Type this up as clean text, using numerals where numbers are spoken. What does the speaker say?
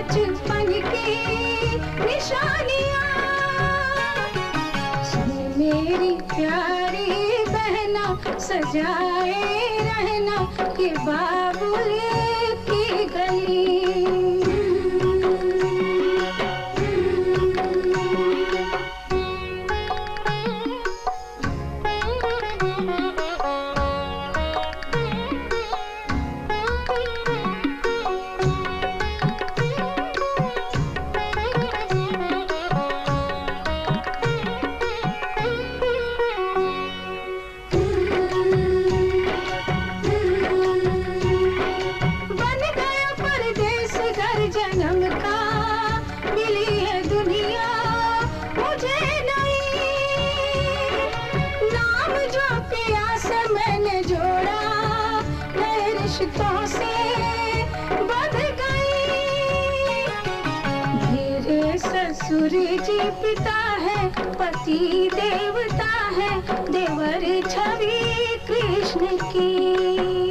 बचपन की निशानियाँ। सुन मेरी प्यारी बहना, सजाए रहना ये बाबुल की गली। जन्म का मिली है दुनिया मुझे नई, नाम जो प्यास मैंने जोड़ा नए रिश्तों से बंध गई। मेरे ससुर जी पिता है, पति देवता है, देवर छवि कृष्ण की।